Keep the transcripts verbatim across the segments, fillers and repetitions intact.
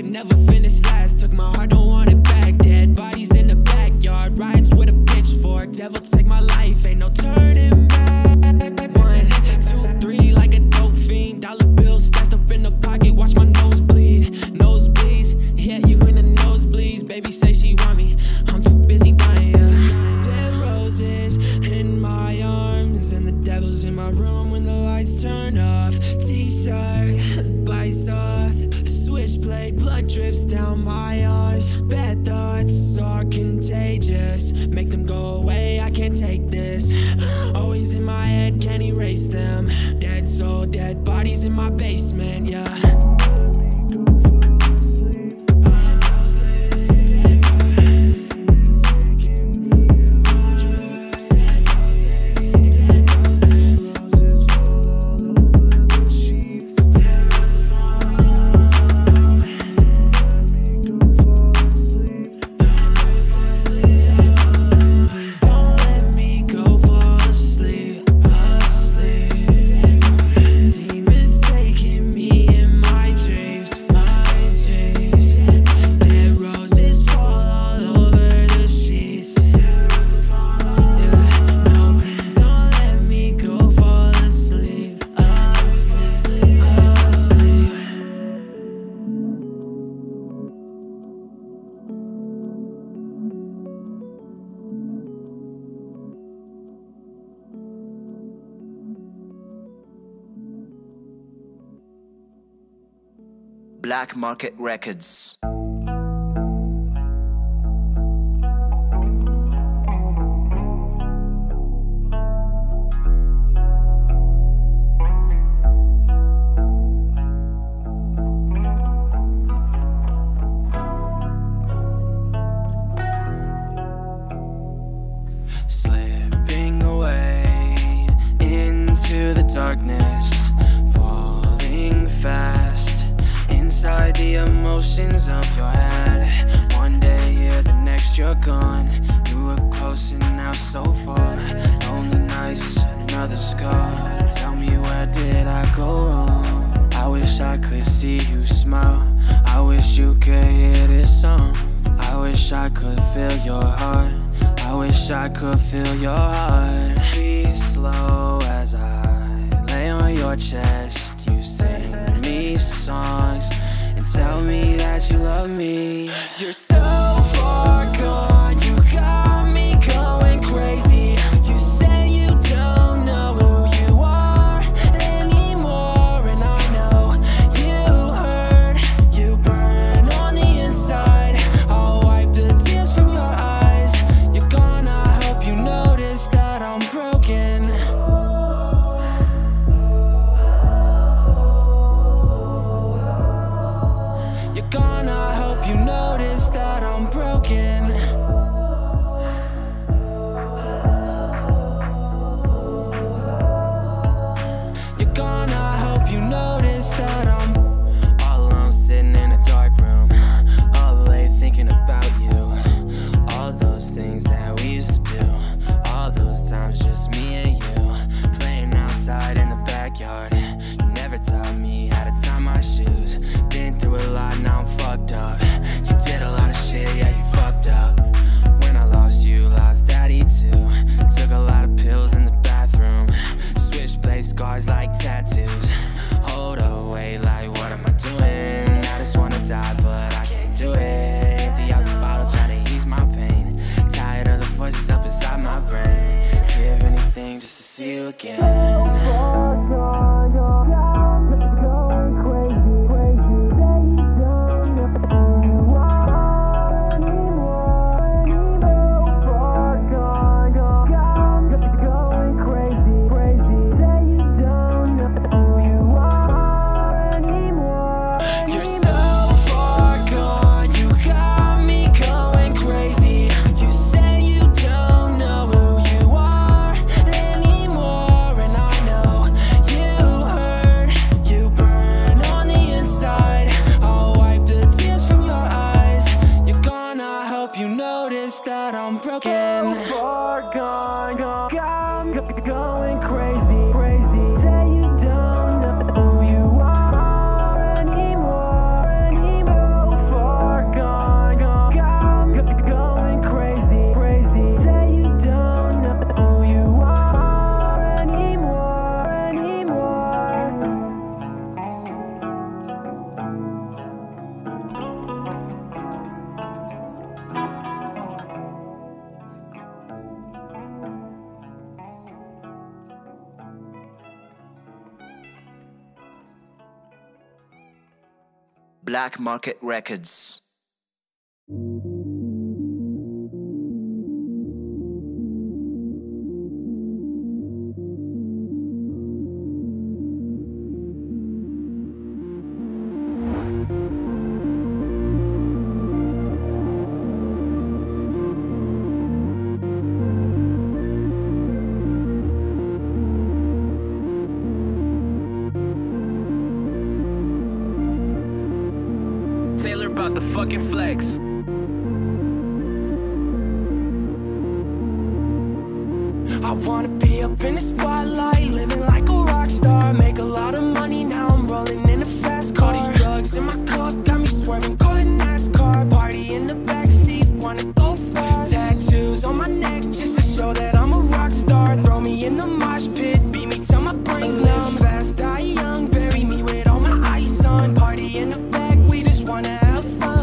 could never finish last. Took my heart, don't want it back. Dead bodies in the backyard, riots with a pitchfork. Devil take my life, ain't no turning back. One, two, three, like a dope fiend. Dollar bills stashed up in the pocket, watch my nose bleed. Nosebleeds, yeah, you in the nosebleeds. Baby say she want me, I'm too busy dying. Yeah. Dead roses in my arms, and the devil's in my room when the lights turn off. T-shirt, bites off, switchblade, blood drips down my arms. Bad thoughts are contagious, make them go away, I can't take this. Always in my head, can't erase them. Dead soul, dead bodies in my basement, yeah. Black Market Records. Slipping away into the darkness, falling fast inside the emotions of your head. One day here, the next you're gone. You were close and now so far. Lonely nights, another scar. Tell me, where did I go wrong? I wish I could see you smile. I wish you could hear this song. I wish I could feel your heart. I wish I could feel your heart. Be slow as I lay on your chest. You sing me songs and tell me that you love me. You're so far gone, you got me going crazy. You say you don't know who you are anymore, and I know you hurt, you burn on the inside. I'll wipe the tears from your eyes. You're gone, I hope you notice that I'm broken. You're gone, I hope you notice that I'm broken. You're gone, I hope you notice that I'm all alone, sitting in a dark room, all late thinking about you. All those things that we used to do, all those times just me and you, playing outside in the backyard. You never taught me how to tie my shoes. Been through a lot, now I'm fucked up. You did a lot of shit, yeah, you fucked up. When I lost you, lost daddy too. Took a lot of pills in the bathroom. Switchblade scars like tattoos. Hold away, like what am I doing? I just wanna die, but I can't do it. Empty out the bottle, try to ease my pain. Tired of the voices up inside my brain. Give anything just to see you again. And I Black Market Records. About the fucking flex. I wanna be up in the spotlight, living like a rock star. Make a lot of money, now I'm rolling in a fast car. All these drugs in my cup got me swerving, calling NASCAR. Party in the backseat, wanna go fast. Tattoos on my neck just to show that I'm a rock star. Throw me in the mosh pit, beat me till my brain's numb. Fast, die young, bury me with all my ice on. Party in the back, we just wanna have fun.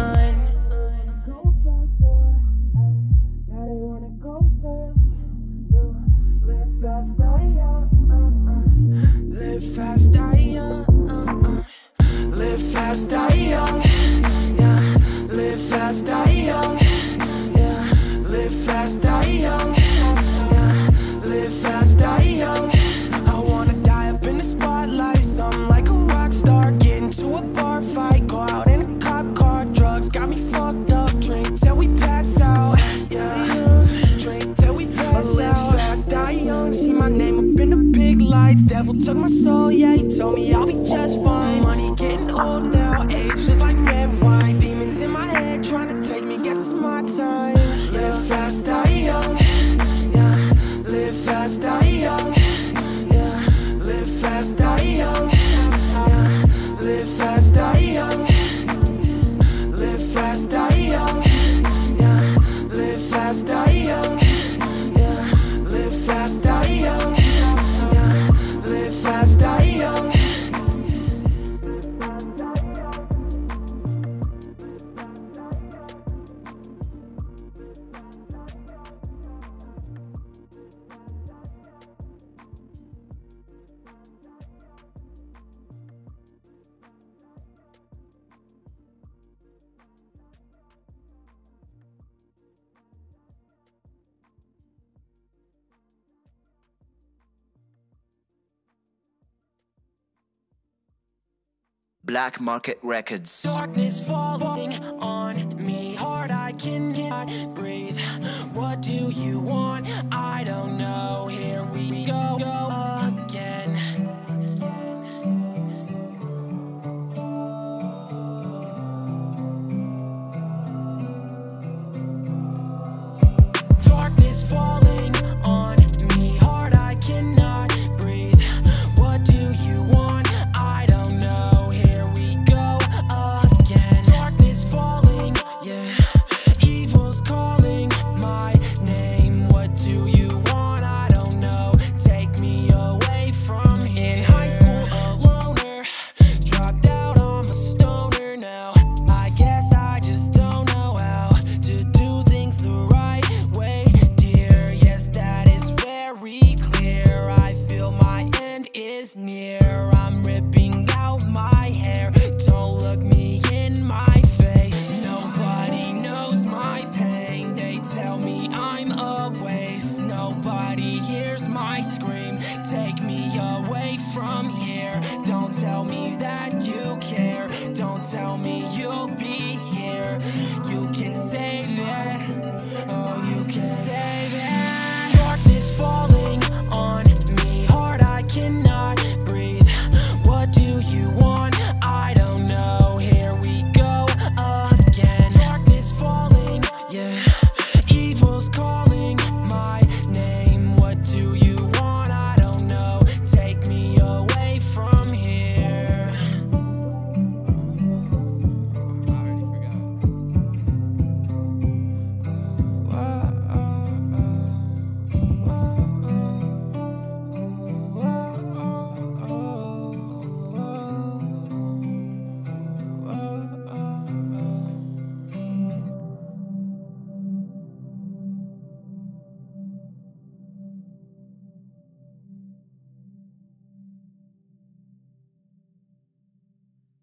Live fast, die young. Live fast, die young. Yeah. Live fast, die young. Yeah. Live fast, die young. Yeah. Live fast, die young. I wanna die up in the spotlight, something like a rock star. Get into a bar fight, go out in a cop car. Drugs got me fucked up. Drink till we pass out. Yeah. Drink till we pass out. Live fast, die young. See my name up in the big lights. Devil took my soul, yeah, he told me I'll be just fine. Money getting old now, age just like red wine. Demons in my head trying to take me, guess it's my time. Live fast, die young. Yeah, live fast, die young. Yeah, live fast, die young. Yeah, live fast, die young. Live fast, die young. Yeah, live fast, die young. Yeah, live fast, die young. Yeah, live fast, die young. Black Market Records. Darkness falling on me hard, I cannot breathe. What do you want? I don't know. Here we go, go again. Darkness falling on me hard, I cannot breathe. What do you want? I don't know. Falling, yeah, evil's calling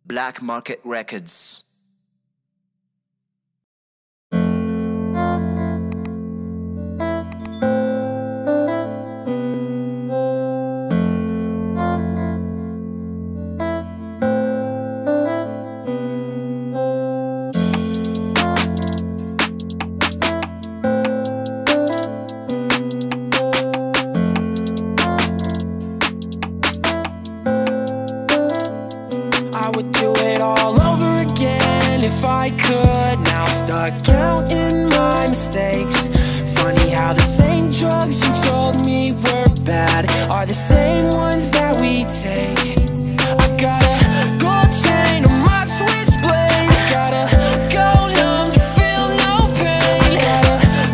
Black Market Records. Stuck counting my mistakes. Funny how the same drugs you told me were bad are the same ones that we take. I got a gold chain on my switchblade. Gotta go numb to feel no pain. Gotta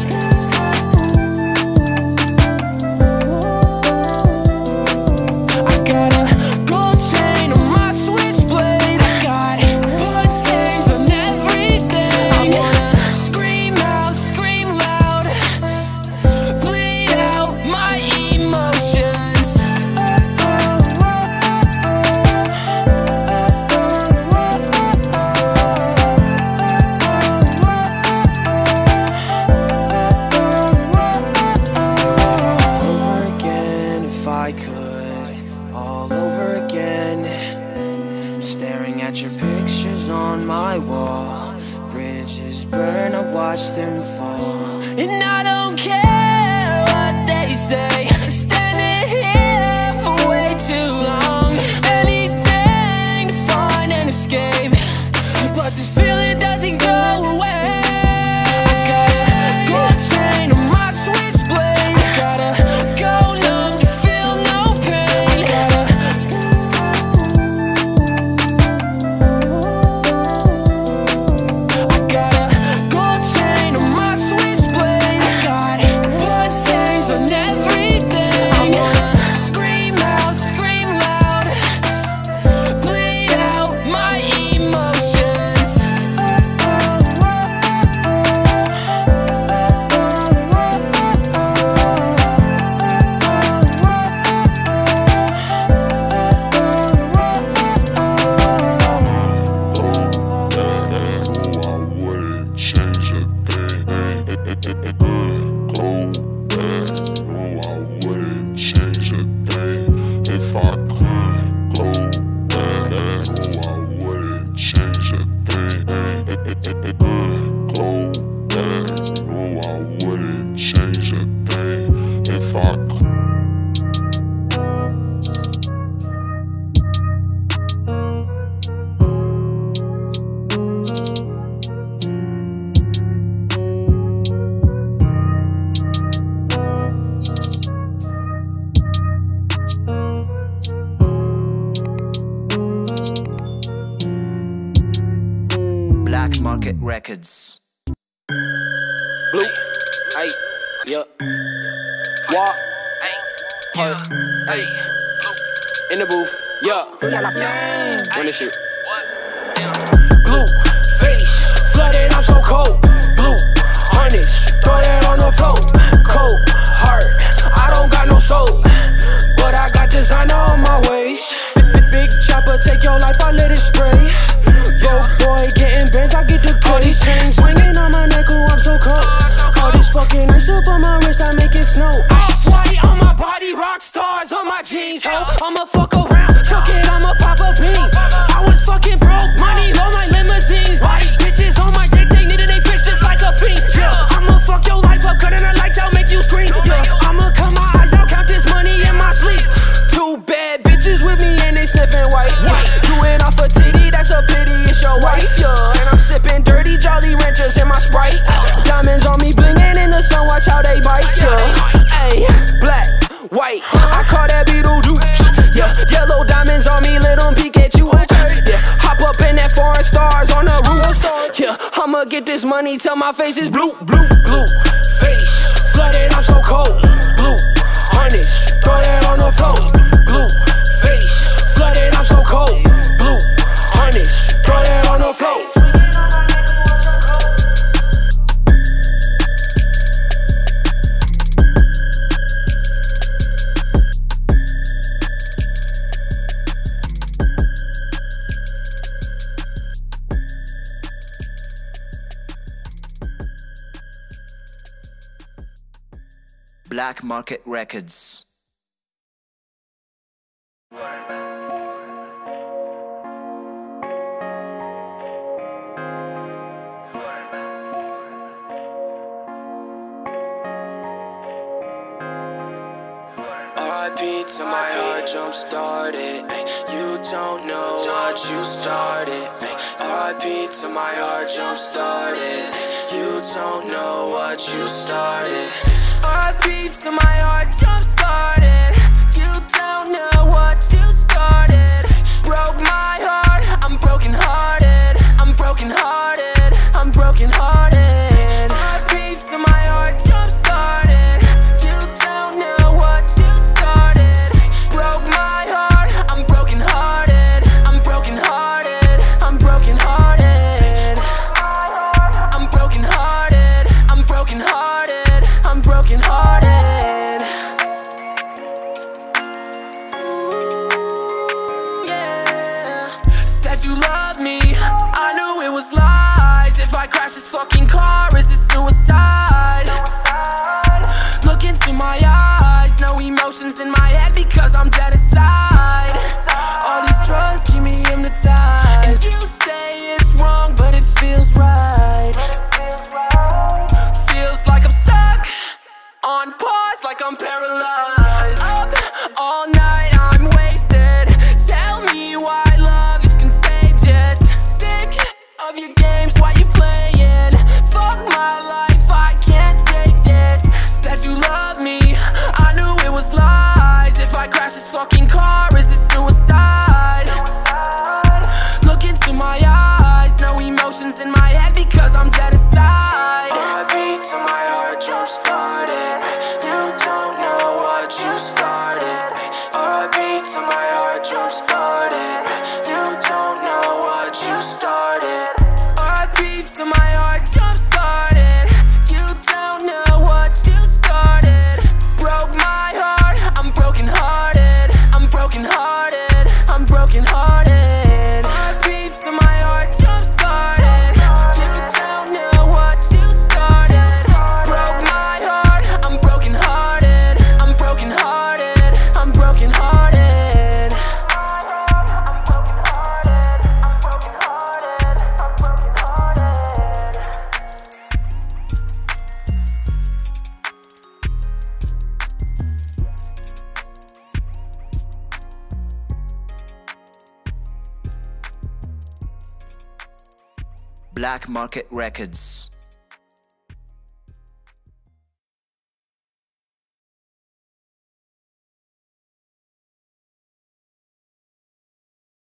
I got a gold chain on my switchblade. I got blood stains on everything. Watch them fall, and I don't care what they say. Standing here for way too long, anything to find an escape, but this feeling doesn't go away. I got a gold chain on my switchblade. Gotta go numb to feel no pain. Gotta I got a gold chain on my switchblade. I got blood stains on everything. I wanna scream out, scream loud, bleed out my emotions. Black Market Records. Blue, ay, yeah. Walk, ay, ay, in the booth, yeah. Run this shit. Blue face, flooded, I'm so cold. Blue harness, throw that on the floor. Cold heart, I don't got no soul, but I got designer on my waist. Big chopper, take your life, I let it spray. Yo boy, getting bands, I get the goodies. All these chains swinging on my neck, ooh, I'm so cold. All this fucking ice up on my wrist, I make it snow. Ice white on my body, rock stars on my jeans, ho. I'ma fuck around, chuck it, I'ma pop a bean. I was fucking broke, money low, my limousines. White bitches on my dick, they needed they fix just like a fiend. Yeah, I'ma fuck your life up, cutting the lights out, make you scream. Yeah, I'ma cut my eyes out, count this money in my sleep. Two bad bitches with me and they sniffing white. White, doing off a titty, that's a pity, it's your wife. Yeah, and I'm sipping dirty Jolly Ranchers in my Sprite. Diamonds on me blinging in the sun, watch how they bite. Yeah, ayy, black, white, I call that Beetlejuice. Yeah, yellow diamonds on me, let them peek at you. Yeah, hop up in that foreign stars on the roof. Yeah, I'ma get this money till my face is blue, blue, blue. Face, flooded, I'm so cold. Blue, harness, throw that on the floor. Blue, face, flooded, I'm so cold. Blue, harness, throw that on the floor. Black Market Records. R I P to my heart, jump started. You don't know what you started. R I P to my heart, jump started. You don't know what you started. R I P to my heart, jump started. You don't know what you started. Broke my heart, I'm broken hearted. I'm broken hearted. I'm broken hearted. R I P to my heart, jump started. You don't know what you started. Broke my heart, I'm broken hearted. I'm broken hearted. I'm broken hearted. I'm broken hearted. I'm broken hearted. I'm broken hearted. Ooh, yeah. Said you love me, I knew it was lies. If I crash this fucking car, is it suicide? Look into my eyes, no emotions in my head because I'm dead inside. All these drugs keep me hypnotized. And you say it's wrong, but it feels right. Feels like I'm stuck on pause, like I'm paralyzed. Up all night, I'm wasted. Tell me why love is contagious. Sick of your games, why you playing? Fuck my life, I can't take this. Said you love me, I knew it was lies. If I crash this fucking car, is it suicide? Look into my eyes, no emotions in my head because I'm dead inside. R I P to my heart, jump started. You don't know what you started. R I P to my heart, jump started. You don't know what you started. R I P to my heart, jump started. You don't know what you started. Broke my heart, I'm broken hearted. I'm broken hearted. I'm broken hearted. R I P to my heart, jump started. You don't know what you started. Broke my heart, I'm broken hearted. I'm broken hearted. I'm broken hearted. Black Market Records.